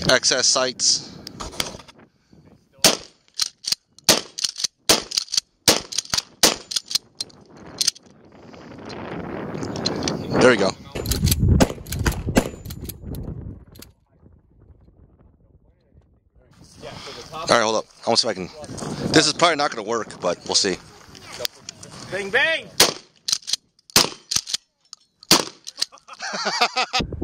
Excess sights. There we go. All right, hold up. I want to see if I can. This is probably not going to work, but we'll see. Bang, bang!